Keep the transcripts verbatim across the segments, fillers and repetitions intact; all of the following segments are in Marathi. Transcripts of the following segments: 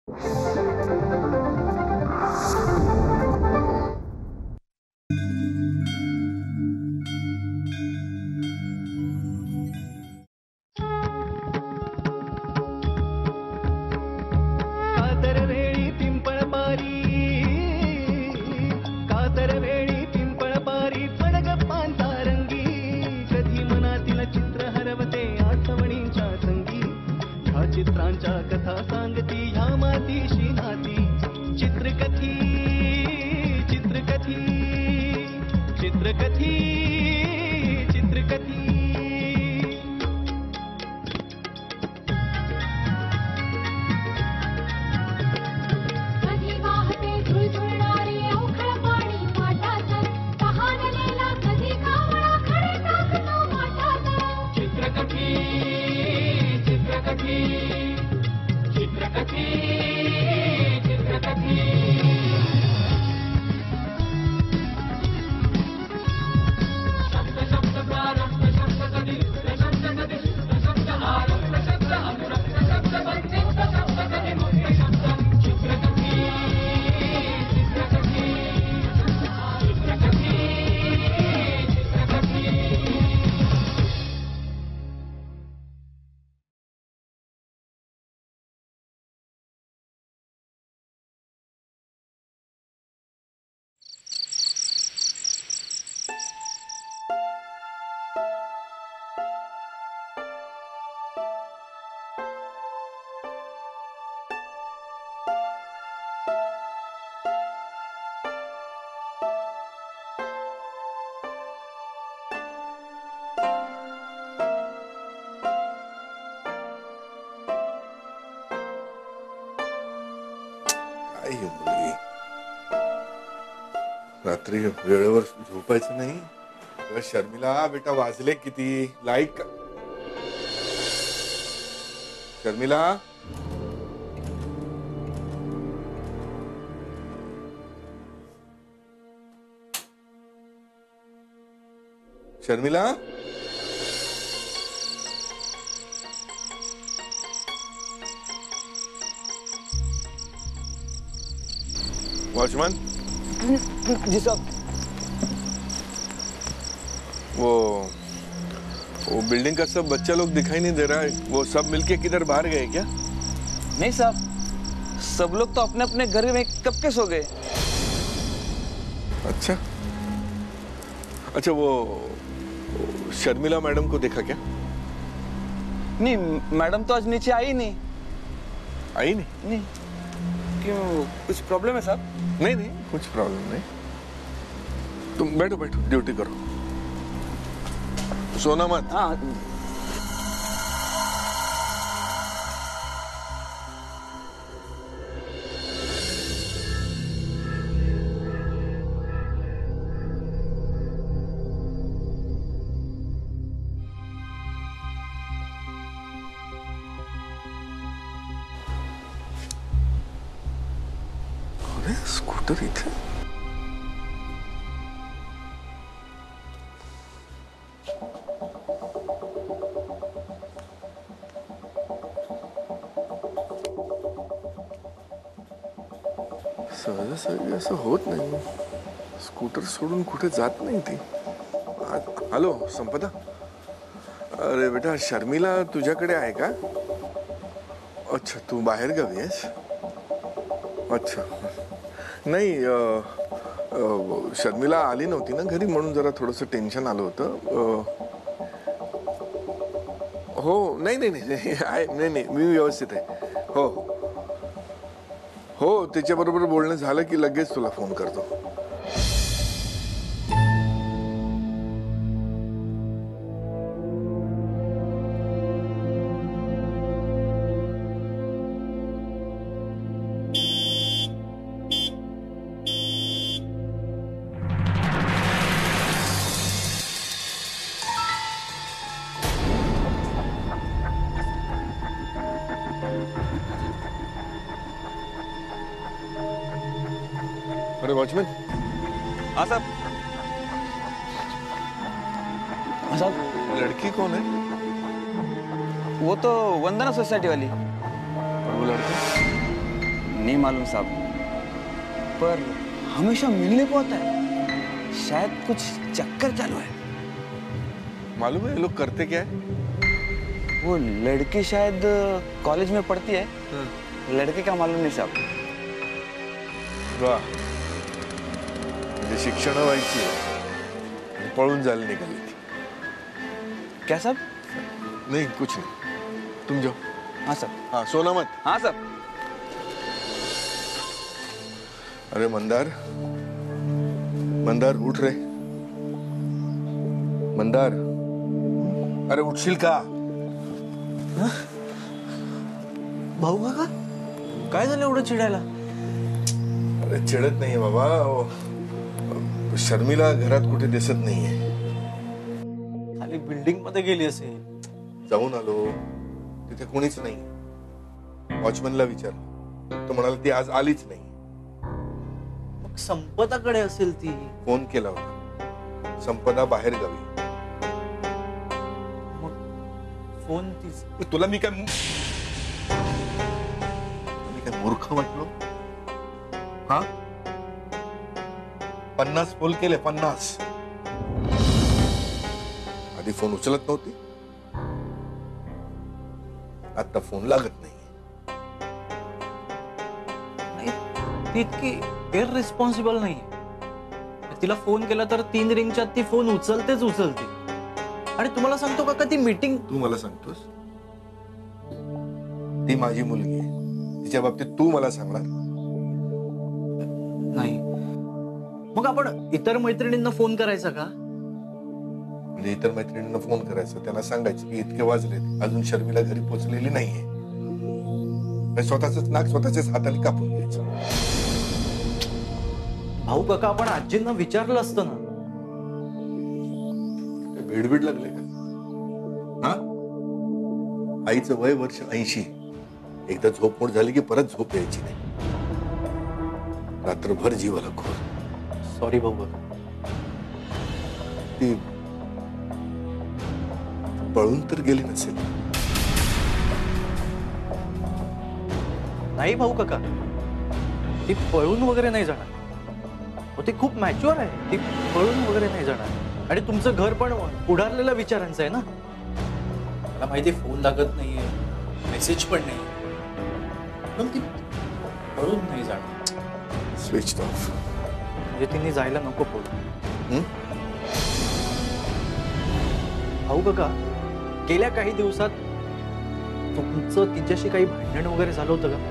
चित्रांच्या कथा सांगती ह्या मातीशी नाती चित्रकथी चित्रकथी चित्रकथी चित्रकथी कधी वाहते झुळझुळणारे अवखळ पाणी माठात तहानलेला कधी कावळा खडे टाकतो माठात चित्रकथी चित्रकथी चित्रकथी चित्रकथी शब्द शब्द प्रारब्ध शब्द कधी शब्द कधी शब्द आरब्ध शब्द अनुरक्त शब्द वंचित शब्द कधी मुक्त शब्द चित्रकथी चित्रकथी चित्रकथी चित्रकथी रात्री वेळेवर झोपायचं नाही. शर्मिला बेटा वाजले किती? लाईट का? शर्मिला शर्मिला वॉचमैन जी साहब। वो वो बिल्डिंग का सब बच्चा लोग दिखाई नहीं दे रहा है। वो सब मिलके किधर बाहर गए क्या? नहीं साहब, सब लोग तो अपने अपने घर में कब के सो गए। अच्छा अच्छा वो शर्मिला मैडम को देखा क्या? नहीं, मैडम तो आज नीचे आई नहीं। आई नहीं? नहीं। क्यों, कुछ प्रॉब्लम है साहब? नहीं नहीं, कुछ प्रॉब्लम नहीं। तुम बैठो बैठो, ड्यूटी करो, सोना मत। हाँ। स्कूटर इथे सहजासहजी असं होत नाही. स्कूटर सोडून कुठे जात नाही ती. हॅलो संपदा, अरे बेटा शर्मिला तुझ्याकडे आहे का? अच्छा, तू बाहेर गावी आहेस? अच्छा, नाही शर्मिला आली नव्हती ना घरी, म्हणून जरा थोडंसं टेन्शन आलं होतं. हो नाही नाही नाही आहे, नाही नाही मी व्यवस्थित आहे. हो हो, तिच्याबरोबर बोलणं झालं की लगेच तुला फोन करतो. अरे वॉचमैन। हाँ साहब। हाँ साहब। लड़की कौन है? वो तो वंदना सोसाइटी वाली। और वो लड़का? नहीं मालूम साहब, पर हमेशा मिलने को आता है। शायद कुछ चक्कर चालू है। मालूम है ये लोग करते क्या है? वो लड़की शायद कॉलेज में पढ़ती है, लड़के का मालूम नहीं साहब। वाह, म्हणजे शिक्षण व्हायची आहे आणि पळून जायला निघाली ती। क्या साहब? नहीं कुछ नहीं, तुम जाओ। हाँ सर। हाँ सोना मत। हाँ सर। अरे मंदार, मंदार उठ रे। मंदार, अरे उठशील का? भाऊ काका काय झालं एवढं चिडायला? अरे चिडत नाहीये बाबा, ओ, शर्मिला घरात कुठे दिसत नाहीये। खाली बिल्डिंग मध्ये गेली असेल। जाऊन आलो, तिथे कोणीच नाही। वॉचमनला विचार, तो म्हणाला ती आज आलीच नाही। मग संपदाकडे असेल ती। फोन केला होता, संपदा बाहेर गावी। मग फोन तीच तुला मी काय मी काय मूर्ख वाटलो? हा, पन्नास फोन केले, पन्नास। आधी फोन उचलत नव्हती, आता फोन लागत नाही। नाही, ती इतकी इररिस्पॉन्सिबल नाही। तिला फोन केला तर तीन रिंगच्या ती फोन उचलतेच उचलते। आणि तुम्हाला सांगतो काका, ती मीटिंग तू मला सांगतोस? ती माझी मुलगी आहे, तिच्या बाबतीत तू मला सांगणार? नाही। मग आपण इतर मैत्रिणींना फोन करायचा का? म्हणजे इतर मैत्रिणींना फोन करायचा, त्यांना सांगायचं की इतके वाजले, अजून शर्मिला घरी पोहोचलेली नाहीये। स्वतःच नाक स्वतःच्याच हाताने कापून घ्यायचं। भाऊ काका, आपण आजींना विचारलं असतं ना। भेडभीड लागले का? हा, आईचं वय वर्ष ऐंशी, एकदा झोपमोड झाली की परत झोप यायची नाही। रात्रभर जीवाला खोर। सॉरी भाऊ काका। ती पळून तर गेली नसेल? नाही भाऊ काका, ती पळून वगैरे नाही जाणार। ती खूप मॅच्युअर आहे, ती पळून वगैरे नाही जाणार। आणि तुमचं घर पण उडारलेल्या विचारांचं आहे ना। मला माहिती, फोन लागत नाहीये, मेसेज पण नाही, पण ती पळून नाही जाणार। स्विच ऑफ म्हणजे तिने जायला नको पळून। भाऊ काका, गेल्या काही दिवसात तुमचं तिच्याशी काही भांडण वगैरे झालं होतं का?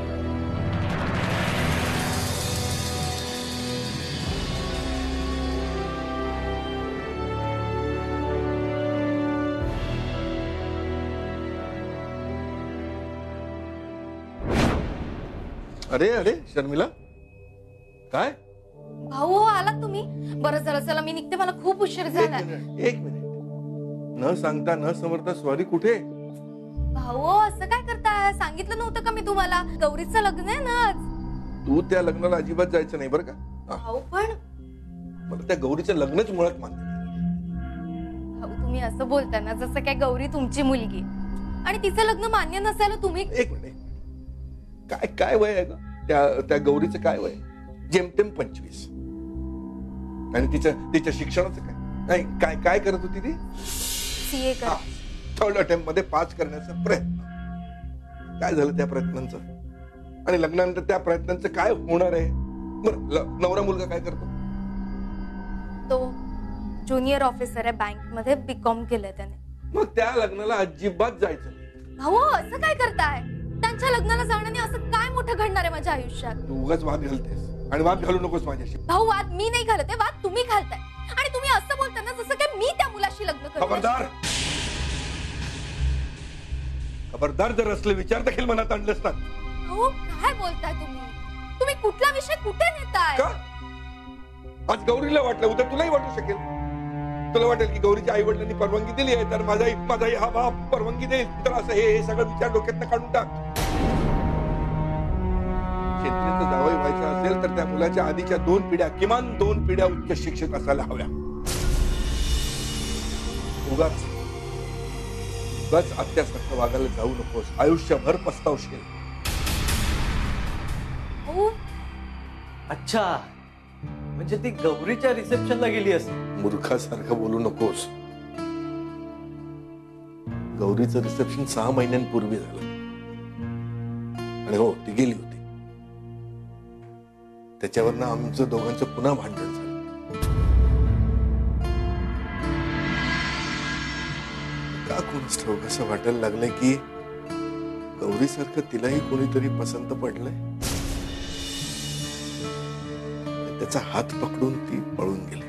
अरे अरे शर्मिला, काय? भाऊ आलात तुम्ही? बरं झालं, चला मी निघते, मला खूप उशीर एक झाला। मिनिट, एक मिनिट, न सांगता न समजता सॉरी कुठे? भाऊ असं काय करताय? सांगितलं नव्हतं का मी तुम्हाला? गौरीचं लग्न आहे ना आज। तू त्या लग्नाला अजिबात जायचं नाही बरं का? हा, भाऊ पण मला त्या गौरीचं लग्नच मुळात मान्य नाही। भाऊ, तुम्ही असं बोलता ना जसं काय गौरी तुमची मुलगी आणि तिचं लग्न मान्य नसायला तुम्ही। एक मिनिट, काय काय वय आहे का त्या त्या गौरीचं? काय वय? जेमतेम पंचवीस। आणि तिच्या तिच्या शिक्षणाचं काय? नाही, काय काय करत होती ती? सीए कर। थर्ड अटेम्प्ट मध्ये पास करण्याचा प्रयत्न। काय झालं त्या प्रयत्नांचं? आणि लग्नानंतर त्या प्रयत्नांचं काय होणार आहे? बरं, नवरा मुलगा काय करतो? तो ज्युनियर ऑफिसर आहे बँक मध्ये, बीकॉम केलंय त्याने। मग त्या लग्नाला अजिबात जायचं नाही। भाऊ असं काय करताय? त्यांच्या लग्नाला जाण्याने असं काय मोठं घडणार आहे माझ्या आयुष्यात? तू उगाच वाद घालतेस आणि वाद घालू नकोस माझ्याशी। भाऊ, वाद मी नाही घालते, वाद तुम्ही घालताय। आणि तुम्ही असं बोलता ना जसं काय मी त्या मुलाशी लग्न करते। खबरदार, खबरदार, जर असले विचार देखील मनात आणले असतात। भाऊ काय बोलताय तुम्ही? तुम्ही कुठला विषय कुठे नेताय? का? आज गौरीला वाटलं, उद्या तुलाही वाटू शकेल। तुला वाटेल की गौरीच्या आई वडिलांनी परवानगी दिली आहे तर माझाही माझाही हा बाप परवानगी देईल, तर असं हे हे सगळं विचार डोक्यातनं काढून टाक। शेतकऱ्याचं जावई व्हायचं असेल तर त्या मुलाच्या आधीच्या दोन पिढ्या, किमान दोन पिढ्या उच्च शिक्षित असायला हव्या। उगाच उगाच आत्यासारखं वागायला जाऊ नकोस, आयुष्यभर पस्तावशील। हो भाऊ. अच्छा, म्हणजे ती गौरीच्या रिसेप्शनला गेली असेल. मूर्खासारखं बोलू नकोस. गौरीचं रिसेप्शन सहा महिन्यांपूर्वी झालं आणि हो ती गेली होती. त्याच्यावरनं आमचं दोघांचं पुन्हा भांडण झालं. का कोणच ठाऊक असं वाटायला लागलंय की गौरीसारखं तिलाही कोणीतरी पसंत पडलंय. त्याचा हात पकडून ती पळून गेली.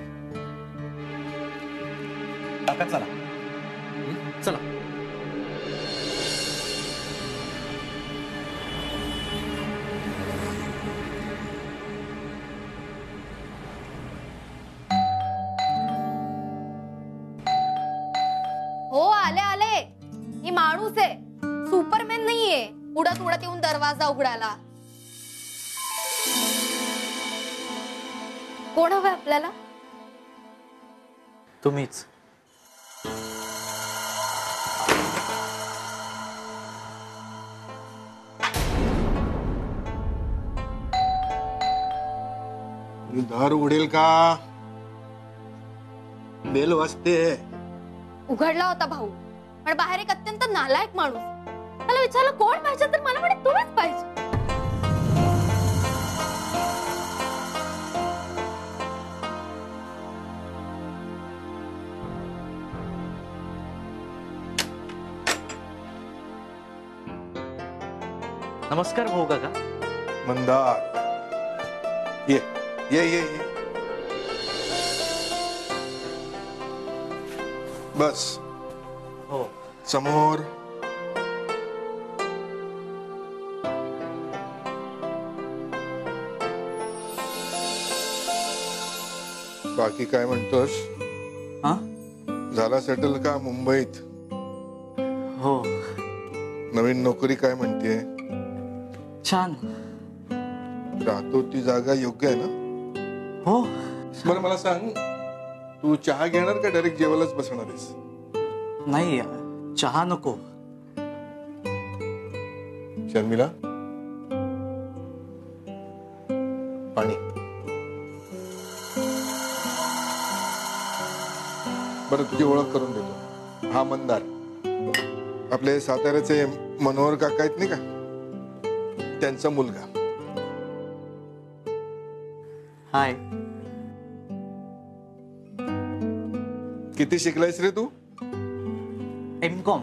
काका चला चला. हो आले आले. ही माणूस आहे, सुपरमॅन नाहीये उडत उडत येऊन दरवाजा उघडायला. कोण हवंय आपल्याला? तुम्हीच. दार उघडेल का? बेल वाजते. उघडला होता भाऊ, पण बाहेर एक अत्यंत नालायक माणूस. त्याला विचारलं कोण पाहिजे तर मला म्हणे तुम्हीच पाहिजे. नमस्कार भाऊ काका. मंदार ये ये ये ये बस हो. समोर. बाकी काय म्हणतोस? हा झाला सेटल का मुंबईत? हो. नवीन नोकरी काय म्हणतेय? छान. राहतो ती जागा योग्य आहे ना? हो. बरं मला सांग, तू चहा घेणार का डायरेक्ट जेवायलाच बसणार आहेस? नाही, चहा नको. शर्मिला पाणी. बरं तुझी ओळख करून देतो. हा मंदार, आपले साताऱ्याचे मनोहर काका आहेत नाही का, त्यांचा मुलगा. हाय. किती शिकलायस रे तू? M com.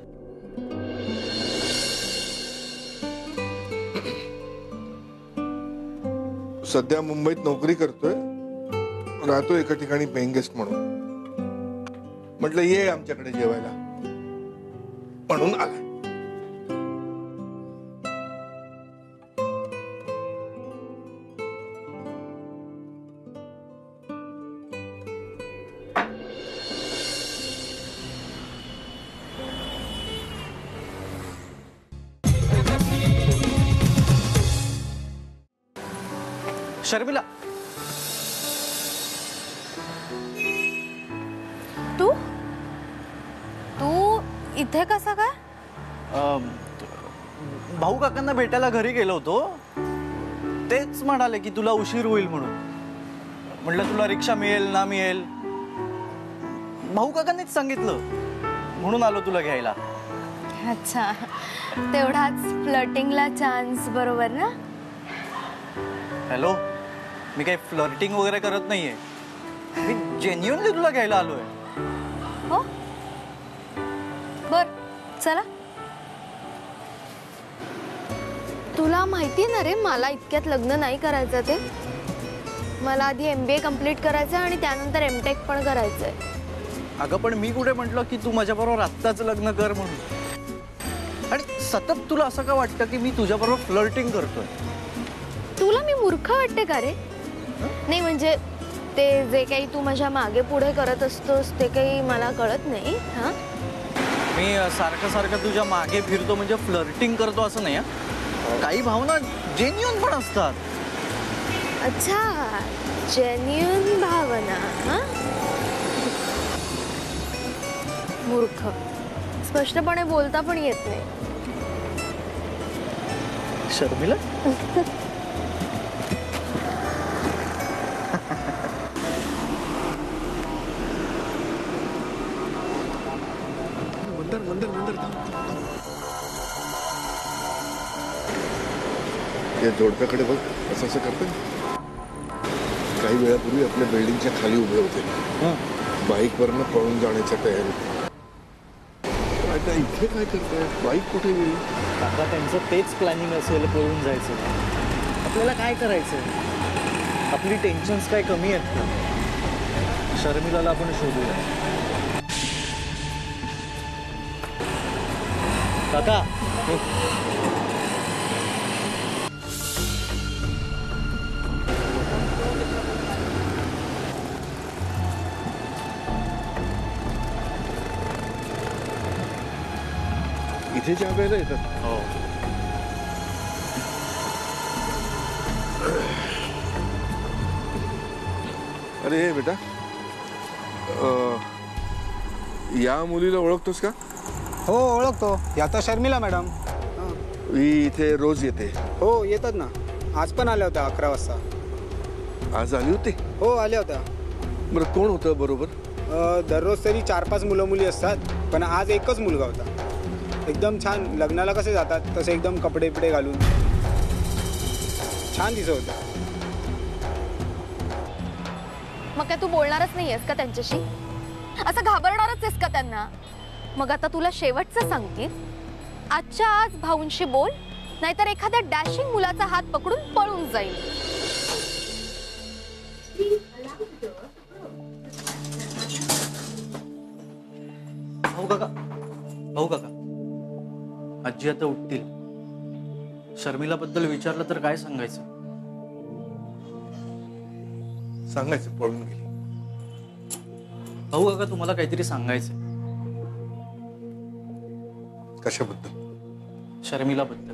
सध्या मुंबईत नोकरी करतोय, राहतो एका ठिकाणी पेइंग गेस्ट म्हणून. म्हटलं ये आमच्याकडे जेवायला म्हणून आला. शर्मिला, तू तू इथे कसा काय? अं, भाऊ काकांना भेटायला घरी गेलो होतो. तेच म्हणाले की तुला उशीर होईल म्हणून. म्हटलं तुला रिक्षा मिळेल ना मिळेल. भाऊ काकांनीच सांगितलं म्हणून आलो तुला घ्यायला. अच्छा, तेवढाच फ्लर्टिंगला चान्स, बरोबर ना? हॅलो, मी काही फ्लर्टिंग वगैरे करत नाहीये. मी जेन्युअनली तुला घ्यायला आलोय. हो बर, चला. तुला माहिती ना रे, मला इतक्यात लग्न नाही करायचं. ते मला आधी एम बी ए कम्प्लीट करायचं आणि त्यानंतर एम टेक पण करायचंय. अगं पण मी कुठे म्हटलं की तू माझ्याबरोबर आत्ताच लग्न कर म्हणून. आणि सतत तुला असं का वाटतं की मी तुझ्याबरोबर फ्लर्टिंग करतोय? तुला मी मूर्ख वाटते का रे? नाही म्हणजे ते जे काही तू माझ्या मागे पुढे करत असतोस ते काही मला कळत नाही. हा, मी सारखं सारखं तुझ्या मागे फिरतो म्हणजे फ्लर्टिंग करतो असं नाही. काही भावना जेन्युइन पण असतात. अच्छा, जेन्युइन भावना. हा, मूर्ख. स्पष्टपणे बोलता पण येत नाही. शर्मिला, या जोडप्याकडे बघ, असं असं करते. काही वेळापूर्वी आपल्या बिल्डिंगच्या खाली उभे होते, बाईकवरनं पळून जाण्याच्या तयारीत. आता इथे काय करताय? बाईक कुठे गेली? काका त्यांचं तेच प्लॅनिंग असेल, पळून जायचं. आपल्याला काय करायचं? आपली टेन्शन्स काय कमी आहेत का? शर्मिलाला आपण शोधूया. काका इथे ज्या वेळेला येतात. हो. अरे बेटा, अं, या मुलीला ओळखतोस का? हो ओळखतो, या तर शर्मिला मॅडम. ही इथे रोज येते. हो येतात ना, आज पण आल्या होत्या अकरा वाजता. आज आली होती? हो आल्या होत्या. बरं कोण होतं बरोबर? अ, दररोज तरी चार पाच मुलं मुली असतात, पण आज एकच मुलगा होता. एकदम छान, लग्नाला कसे जातात तसे एकदम कपडे बिपडे घालून छान दिसत होता. मग काय तू बोलणारच नाही आहेस का त्यांच्याशी? असं घाबरणारच आहेस का त्यांना? मग आता तुला शेवटचं सांगते, आजच्या आज भाऊंशी बोल, नाहीतर एखाद्या डॅशिंग मुलाचा हात पकडून पळून जाईल. भाऊ काका, भाऊ काका, आजी आता उठतील. शर्मिलाबद्दल विचारलं तर काय सांगायचं? सांगायचं पळून गेली. भाऊ काका, तुम्हाला काहीतरी सांगायचं. कशाबद्दल? शर्मिलाबद्दल.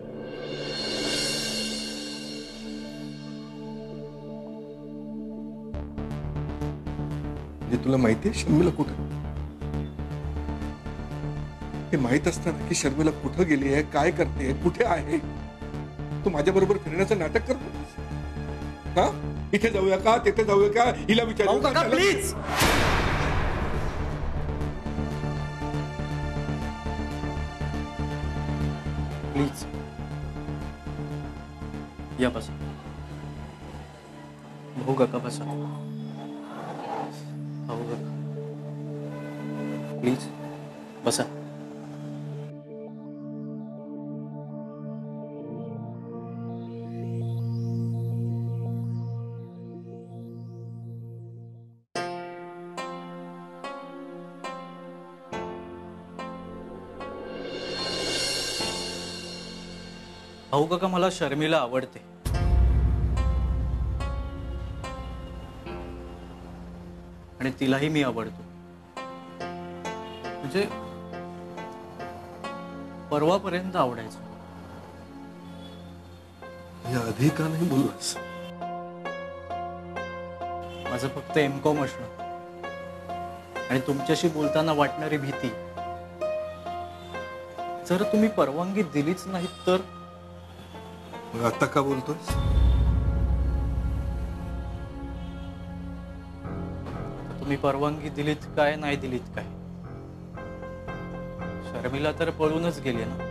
म्हणजे तुला माहिती आहे शर्मिला कुठे? हे माहित असताना की शर्मिला कुठं गेली आहे, काय करते, कुठे आहे, तू माझ्या बरोबर फिरण्याचं नाटक करतो का? इथे जाऊया का, तिथे जाऊया का, हिला विचारू का? प्लीज. प्लीज या बसा. भाऊ काका बसा. भाऊ काका प्लीज बसा. भाऊ काका, मला शर्मिला आवडते. आणि तिलाही मी आवडतो. म्हणजे परवापर्यंत आवडायचं. या आधी का नाही बोललास? माझं फक्त एम कॉम असणं आणि तुमच्याशी बोलताना वाटणारी भीती, जर तुम्ही परवानगी दिलीच नाही तर? मग आता का बोलतोस? तुम्ही परवानगी दिलीत काय, नाही दिलीत काय, शर्मिला तर पळूनच गेली ना.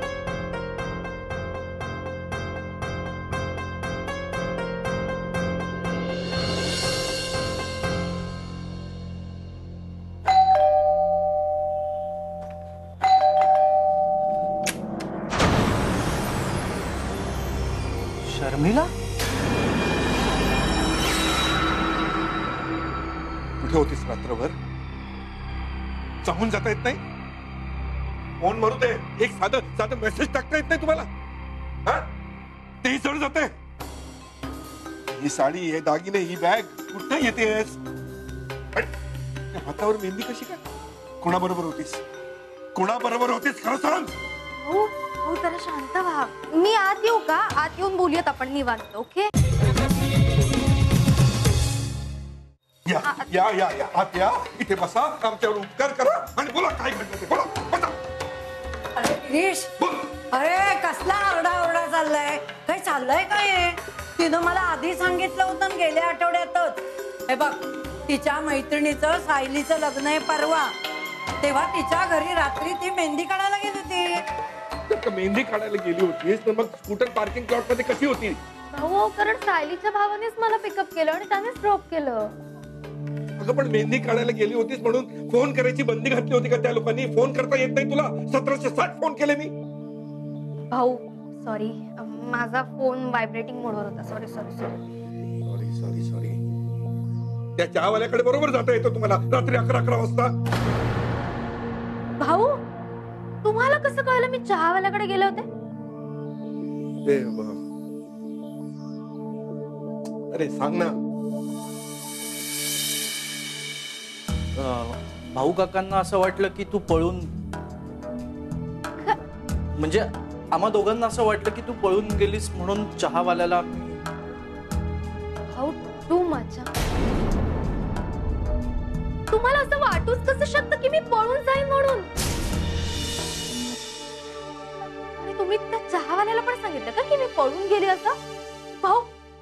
शर्मिला कुठे होतीस रात्रभर? सांगून जाता येत नाही? फोन मारू दे, एक साधं साधं मेसेज टाकता येत नाही तुम्हाला? हा? तेही जड जाते. ही साडी, हे दागिने, ही बॅग कुठं येतेस? हातावर मेहंदी कशी काय? कोणाबरोबर होतीस? कोणाबरोबर होतीस खरं सांग. हो हो, जरा शांत व्हा. मी आत येऊ का? आत येऊन बोलूयात आपण निवांत. ओके? या या या या आत या, इथे बसा, आमच्यावर उपकार करा आणि बोला काय घडलं ते. बोला बसा. अरे गिरीश, अरे कसला आरडाओरडा चाललाय? काही चाललंय काय? तिनं मला आधी सांगितलं होतं गेल्या आठवड्यातच. हे बघ, तिच्या मैत्रिणीचं सायलीचं लग्न आहे परवा, तेव्हा तिच्या घरी रात्री ती मेहंदी काढायला गेली होती. का मेहंदी काढायला गेली होतीस तर मग स्कूटर पार्किंग प्लॉट मध्ये कशी होती? भाऊ कारण सायलीच्या भावानेच मला पिकअप केलं आणि त्यानेच ड्रॉप केलं. अगं पण मेहंदी काढायला गेली होतीस म्हणून फोन करायची बंदी घातली होती का त्या लोकांनी? फोन करता येत नाही तुला? सतराशे साठ फोन केले मी. भाऊ सॉरी, माझा फोन व्हायब्रेटिंग मोडवर होता. Sorry sorry sorry sorry sorry sorry त्या चहावाल्याकडे बरोबर जाता येतं तुम्हाला रात्री अकरा अकरा वाजता? भाऊ तुम्हाला कसं कळलं मी चहावाल्याकडे गेले होते? ते ब- अरे सांग ना. अं, भाऊ काकांना असं वाटलं की तू पळून, म्हणजे आम्हा दोघांना असं वाटलं की तू पळून गेलीस म्हणून चहावाल्याला. भाऊ तू माझ्या तुम्हाला असं वाटूच कसं शकतं की मी पळून जाईन म्हणून? आणि तुम्ही त्या चहावाल्याला पण सांगितलं का की मी पळून गेली असं? भाऊ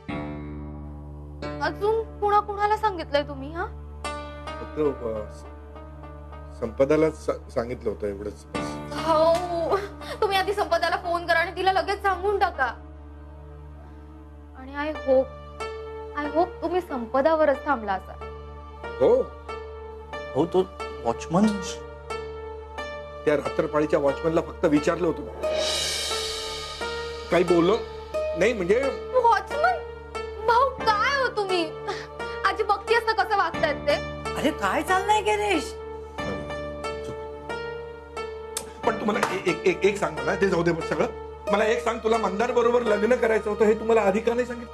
अजून कुणा कुणाला सांगितलंय तुम्ही? हा फक्त अ, संपदाला सा- सांगितलं होतं एवढंच. हो तुम्ही आधी संपदाला फोन करा आणि तिला लगेच सांगून टाका. आणि आय होप आय होप तुम्ही संपदावरच थांबला असा. हो हो तो वॉचमन. त्या रात्रपाळीच्या वॉचमनला फक्त विचारलं होतं, काही बोललो नाही. म्हणजे वॉचमन भाऊ काय हो तुम्ही? आजी बघतीयस ना कसं वागतायत ते. अरे काय चाललंय गिरीश? पण तुम्हाला ए- एक एक एक सांग मला, ते जाऊ दे सगळं. मला एक सांग, तुला मंदार बरोबर लग्न करायचं होतं हे तुम्हाला आधी का नाही सांगितलं?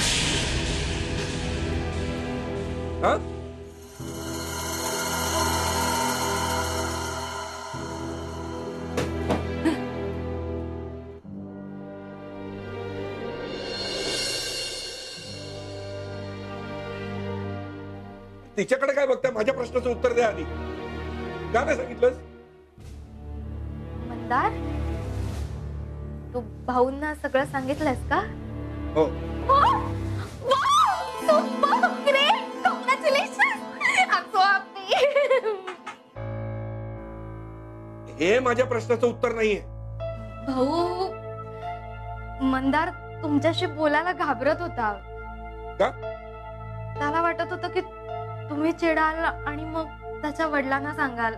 हा? तिच्याकडे काय बघताय? माझ्या प्रश्नाचं उत्तर द्या आधी. का नाही सांगितलंस? मंदार तू भाऊंना सगळं सांगितलंस का? हो. हे माझ्या प्रश्नाचं उत्तर नाहीये. भाऊ मंदार तुमच्याशी बोलायला घाबरत होता. का? त्याला वाटत होतं की तुम्ही चिडाल आणि मग त्याच्या वडिलांना सांगाल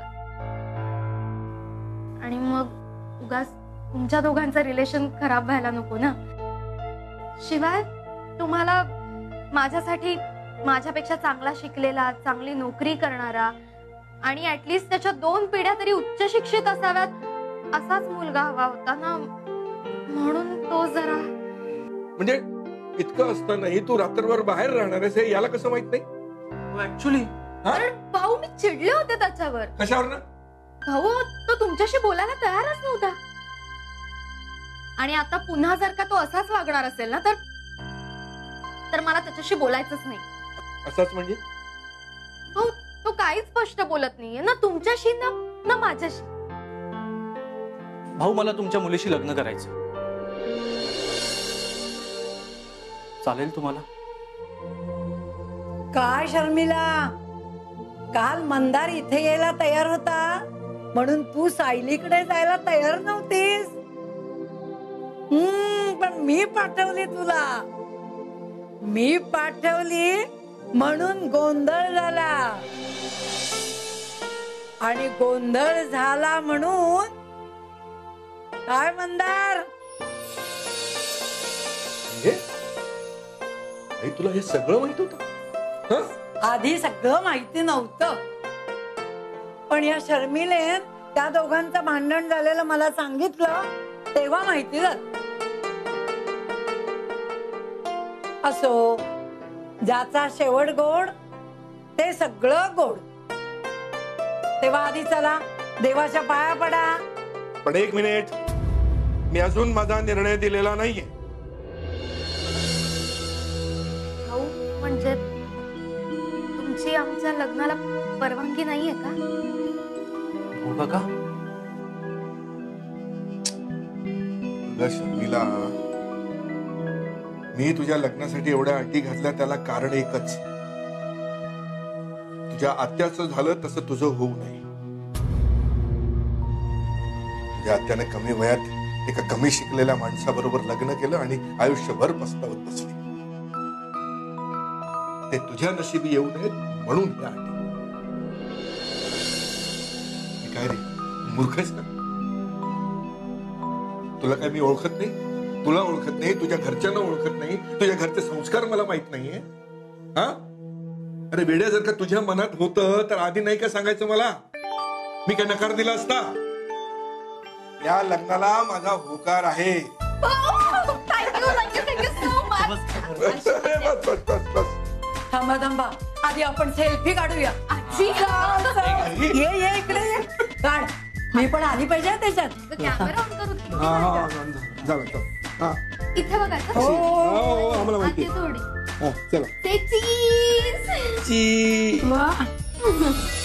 आणि मग उगाच तुमच्या दोघांचं रिलेशन खराब व्हायला नको ना. शिवाय तुम्हाला माझ्यासाठी माझ्यापेक्षा चांगला शिकलेला, चांगली नोकरी करणारा आणि ऍटलिस्ट त्याच्या दोन पिढ्या तरी उच्च शिक्षित असाव्यात असाच मुलगा हवा होता ना. म्हणून तो जरा. म्हणजे इतकं असतानाही तू रात्रभर बाहेर राहणार आहेस हे याला कसं माहित नाही? ऍक्च्युली कारण भाऊ मी चिडले होते त्याच्यावर. कशावर ना? भाऊ तो तुमच्याशी बोलायला तयारच नव्हता आणि आता पुन्हा जर का तो असाच वागणार असेल ना तर तर मला त्याच्याशी बोलायचंच नाही. असाच म्हणजे? भाऊ तो काहीच स्पष्ट बोलत नाहीये ना तुमच्याशी ना ना माझ्याशी. भाऊ मला तुमच्या मुलीशी लग्न करायचं. चालेल तुम्हाला? काय शर्मिला, काल मंदार इथे यायला तयार होता म्हणून तू सायलीकडे जायला तयार नव्हतीस. हम्म पण मी पाठवली तुला. मी पाठवली म्हणून गोंधळ झाला आणि गोंधळ झाला म्हणून काय मंदार? हे आई तुला हे सगळं माहित होतं? हं? आधी सगळं माहिती नव्हतं पण या शर्मिले त्या दोघांचं भांडण झालेलं मला सांगितलं तेव्हा माहिती झालं. असो, ज्याचा शेवट गोड ते सगळं गोड. तेव्हा आधी चला देवाच्या पाया पडा. पण एक मिनिट, मी अजून माझा निर्णय दिलेला नाहीये. भाऊ म्हणजे तुमची आमच्या लग्नाला परवानगी नाहीये का? हो काका. अगं शर्मिला, मी तुझ्या लग्नासाठी एवढ्या अटी घातल्या त्याला कारण एकच, तुझ्या आत्याचं झालं तसं तुझं होऊ नये. तुझ्या आत्याने कमी वयात एका कमी शिकलेल्या माणसाबरोबर लग्न केलं आणि आयुष्यभर पस्तावत बसली. ते तुझ्या नशिबी येऊ नयेत म्हणून हे अटी. मी काय रे मूर्ख आहेस का? तुला काय मी ओळखत नाही? तुला ओळखत नाही, तुझ्या घरच्यांना ओळखत नाही, तुझ्या घरचे संस्कार मला माहित नाहीये. हा अरे वेड्या, जर का तुझ्या मनात होतं तर आधी नाही का सांगायचं मला? मी काय नकार दिला असता? या लग्नाला माझा होकार आहे. Thank you thank you thank you so much. बस बस बस बस. थांबा थांबा, आधी आपण सेल्फी काढूया. आजी ये ये इकडे ये, काढ. मी पण आली पाहिजे त्याच्यात. कॅमेरा ऑन करू. हा हा झालं झालं. हा इथे बघा. हो हो आम्हाला माहिती थोडी हा चला. ते चीज. ची वा